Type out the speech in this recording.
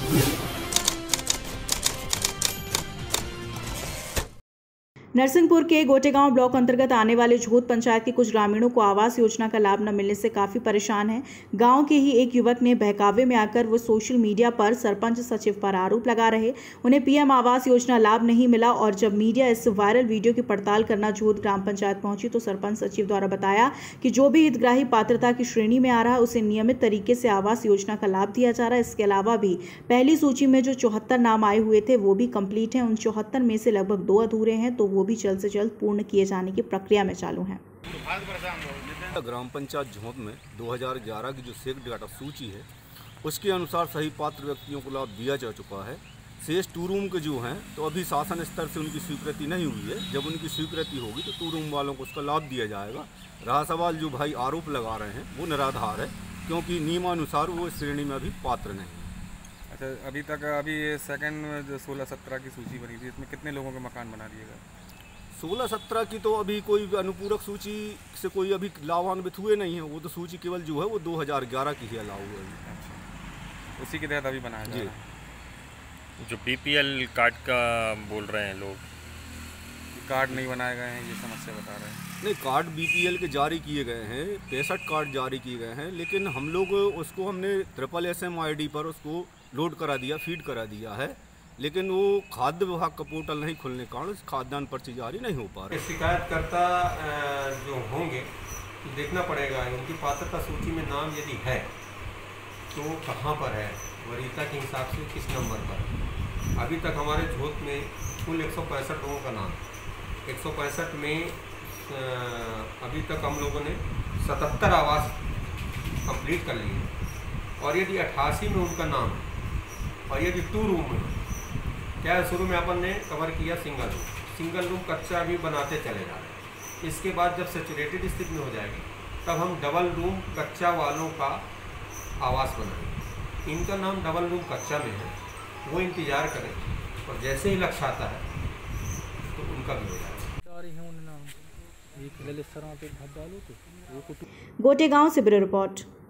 नरसिंहपुर के गोटेगांव ब्लॉक अंतर्गत आने वाले झोत पंचायत के कुछ ग्रामीणों को आवास योजना का लाभ न मिलने से काफी परेशान हैं। गांव के ही एक युवक ने बहकावे में आकर वो सोशल मीडिया पर सरपंच सचिव पर आरोप लगा रहे। उन्हें पीएम आवास योजना लाभ नहीं मिला और जब मीडिया इस वायरल वीडियो की पड़ताल करना झोत ग्राम पंचायत पहुंची तो सरपंच सचिव द्वारा बताया कि जो भी हितग्राही पात्रता की श्रेणी में आ रहा है उसे नियमित तरीके से आवास योजना का लाभ दिया जा रहा है। इसके अलावा भी पहली सूची में जो 74 नाम आए हुए थे वो भी कंप्लीट हैं। उन 74 में से लगभग 2 अधूरे हैं तो वो भी जल्द से जल्द पूर्ण किए जाने की प्रक्रिया में चालू हैं। ग्राम पंचायत झोत में 2011 की जो सेक डाटा सूची है उसके अनुसार सही पात्र व्यक्तियों को लाभ दिया जा चुका है। शेष 2 रूम के जो हैं तो अभी शासन स्तर से उनकी स्वीकृति नहीं हुई है। जब उनकी स्वीकृति होगी तो 2 रूम वालों को उसका लाभ दिया जाएगा। रहा सवाल जो भाई आरोप लगा रहे हैं वो निराधार है, क्योंकि नियमानुसार वो इस श्रेणी में अभी पात्र नहीं। अच्छा, अभी ये सेकंड जो 16-17 की सूची बनी थी इसमें कितने लोगों के मकान बना दिए गए? 16-17 की तो अभी कोई अनुपूरक सूची से कोई अभी लाभान्वित हुए नहीं है। वो तो सूची केवल जो है वो 2011 की ही अलाउ हुई है। अच्छा, उसी के तहत अभी बनाया जा रहा है। जो बीपीएल कार्ड का बोल रहे हैं लोग, कार्ड नहीं बनाए गए हैं, ये समस्या बता रहे हैं। नहीं, कार्ड बीपीएल के जारी किए गए हैं, 65 कार्ड जारी किए गए हैं, लेकिन हम लोग उसको हमने SSSM ID पर उसको लोड करा दिया, फीड करा दिया है, लेकिन वो खाद्य विभाग का पोर्टल नहीं खुलने के कारण खाद्यान्न पर्ची जारी नहीं हो पा रही। शिकायतकर्ता जो होंगे देखना पड़ेगा उनकी पात्रता सूची में नाम यदि है तो कहाँ पर है, वरीयता के हिसाब से किस नंबर पर। अभी तक हमारे झोत में कुल 165 लोगों का नाम, 165 में अभी तक हम लोगों ने 77 आवास कंप्लीट कर लिए और यदि 88 में उनका नाम है और यदि 2 रूम में क्या है, शुरू में अपन ने कवर किया सिंगल रूम कच्चा अभी बनाते चले जा रहे हैं। इसके बाद जब सैचुरेटेड स्थिति में हो जाएगी तब हम डबल रूम कच्चा वालों का आवास बनाएंगे। इनका नाम डबल रूम कच्चा में है, वो इंतज़ार करें और जैसे ही लक्ष्य आता है तो उनका भी हो जाएगा। गोटेगांव से ब्यूरो रिपोर्ट।